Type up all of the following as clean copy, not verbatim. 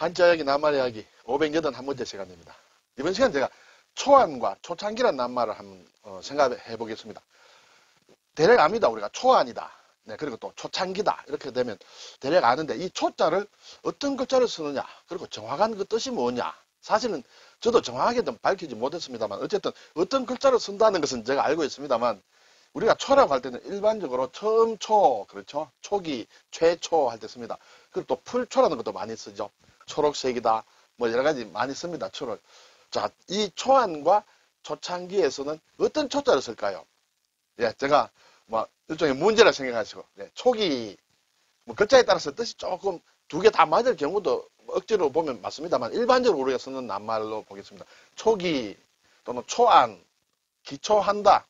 한자 이야기, 낱말 이야기 581번째 시간입니다. 이번 시간 제가 초안과 초창기란 낱말을 한번 생각해 보겠습니다. 대략 압니다. 우리가 초안이다. 네, 그리고 또 초창기다. 이렇게 되면 대략 아는데 이 초자를 어떤 글자를 쓰느냐, 그리고 정확한 그 뜻이 뭐냐. 사실은 저도 정확하게는 밝히지 못했습니다만 어쨌든 어떤 글자를 쓴다는 것은 제가 알고 있습니다만 우리가 초라고 할 때는 일반적으로 처음 초, 그렇죠? 초기, 최초 할 때 씁니다. 그리고 또 풀초라는 것도 많이 쓰죠. 초록색이다. 뭐 여러 가지 많이 씁니다. 초를. 자, 이 초안과 초창기에서는 어떤 초자를 쓸까요? 예, 제가 뭐 일종의 문제라 생각하시고, 네, 초기, 뭐 글자에 따라서 뜻이 조금 두 개 다 맞을 경우도 억지로 보면 맞습니다만 일반적으로 우리가 쓰는 낱말로 보겠습니다. 초기 또는 초안, 기초한다,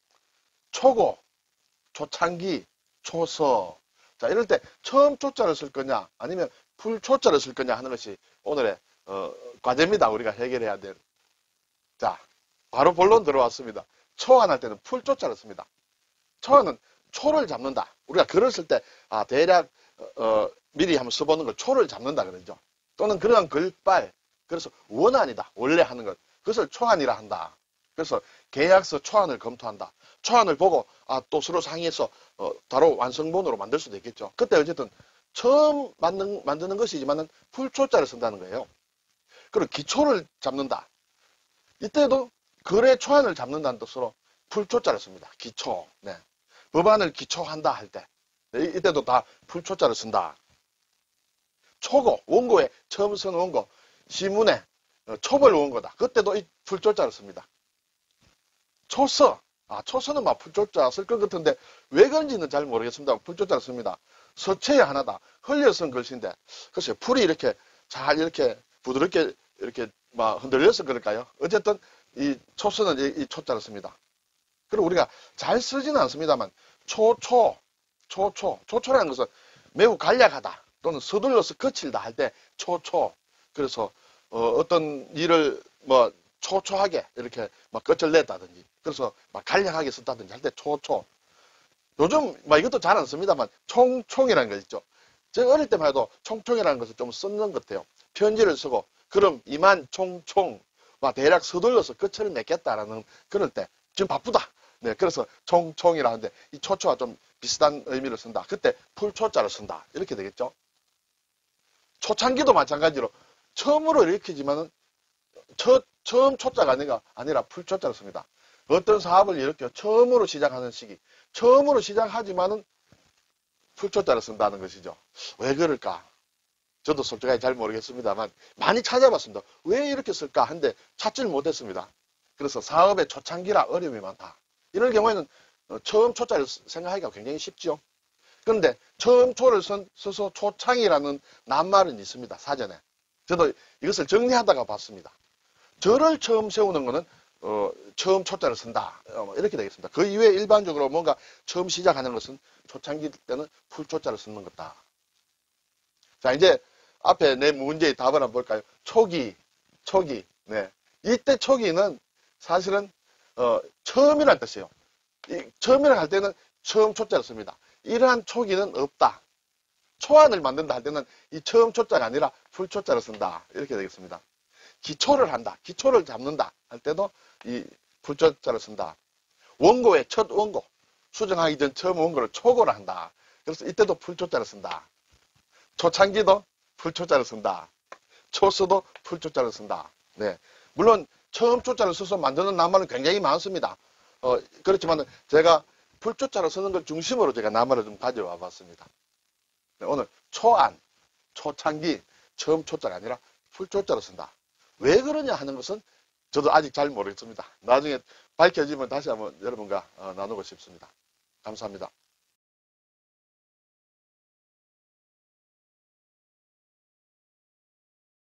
초고, 초창기, 초서. 자, 이럴 때 처음 초자를 쓸 거냐 아니면 풀초자를 쓸 거냐 하는 것이 오늘의 과제입니다. 우리가 해결해야 될. 자, 바로 본론 들어왔습니다. 초안할 때는 풀초자를 씁니다. 초안은 초를 잡는다. 우리가 글을 쓸 때 대략 미리 한번 써보는 걸 초를 잡는다 그러죠. 또는 그러한 글빨, 그래서 원안이다. 원래 하는 것. 그것을 초안이라 한다. 그래서 계약서 초안을 검토한다. 초안을 보고 또 서로 상의해서 바로 완성본으로 만들 수도 있겠죠. 그때 어쨌든 처음 만드는 것이지만은 풀초자를 쓴다는 거예요. 그리고 기초를 잡는다. 이때도 글의 초안을 잡는다는 뜻으로 풀초자를 씁니다. 기초. 네. 법안을 기초한다 할 때. 네, 이때도 다 풀초자를 쓴다. 초고, 원고에 처음 쓴 원고, 시문에 초벌 원고다. 그때도 이 풀초자를 씁니다. 초서. 초서는 막 풀초자 쓸 것 같은데 왜 그런지는 잘 모르겠습니다. 풀초자를 씁니다. 서체의 하나다. 흘려 쓴 글씨인데 글쎄요. 풀이 이렇게 잘 이렇게 부드럽게 이렇게 막 흔들려서 그럴까요? 어쨌든 이 초서는 이 초자를 씁니다. 그리고 우리가 잘 쓰지는 않습니다만 초초라는 것은 매우 간략하다 또는 서둘러서 거칠다 할 때 초초. 그래서 어떤 일을 뭐 초초하게 이렇게 막 끝을 냈다든지 그래서 막 간략하게 썼다든지 할 때 초초. 요즘 막 이것도 잘 안 씁니다만 총총이라는 거 있죠. 제가 어릴 때만 해도 총총이라는 것을 좀 쓰는 것 같아요. 편지를 쓰고 그럼 이만 총총 막 대략 서둘러서 끝을 맺겠다라는 그럴 때 지금 바쁘다. 네, 그래서 총총이라 하는데 이 초초와 좀 비슷한 의미를 쓴다. 그때 풀초자를 쓴다. 이렇게 되겠죠. 초창기도 마찬가지로 처음으로 일으키지만은 처음 초자가 아니라 풀초자를 씁니다. 어떤 사업을 일으켜 처음으로 시작하는 시기, 처음으로 시작하지만은 풀초자를 쓴다는 것이죠. 왜 그럴까? 저도 솔직하게 잘 모르겠습니다만 많이 찾아봤습니다. 왜 이렇게 쓸까? 한데 찾지를 못했습니다. 그래서 사업의 초창기라 어려움이 많다. 이런 경우에는 처음 초자를 생각하기가 굉장히 쉽죠. 그런데 처음 초를 써서 초창이라는 낱말은 있습니다. 사전에. 저도 이것을 정리하다가 봤습니다. 절을 처음 세우는 것은 처음 초자를 쓴다. 이렇게 되겠습니다. 그 이외에 일반적으로 뭔가 처음 시작하는 것은 초창기 때는 풀초자를 쓰는 것다. 자, 이제 앞에 내 문제의 답을 한번 볼까요? 초기. 네. 이때 초기는 사실은 처음이라는 뜻이에요. 처음이라고 할 때는 처음 초자를 씁니다. 이러한 초기는 없다. 초안을 만든다 할 때는 이 처음 초자가 아니라 풀초자를 쓴다. 이렇게 되겠습니다. 기초를 한다. 기초를 잡는다 할 때도 이 풀초자를 쓴다. 원고의 첫 원고. 수정하기 전 처음 원고를 초고를 한다. 그래서 이때도 풀초자를 쓴다. 초창기도 풀초자를 쓴다. 초서도 풀초자를 쓴다. 네. 물론 처음 초자를 써서 만드는 낱말은 굉장히 많습니다. 그렇지만 제가 풀초자로 쓰는 걸 중심으로 제가 낱말을 좀 가져와 봤습니다. 네, 오늘 초안, 초창기, 처음 초자가 아니라 풀초자로 쓴다. 왜 그러냐 하는 것은 저도 아직 잘 모르겠습니다. 나중에 밝혀지면 다시 한번 여러분과 나누고 싶습니다. 감사합니다.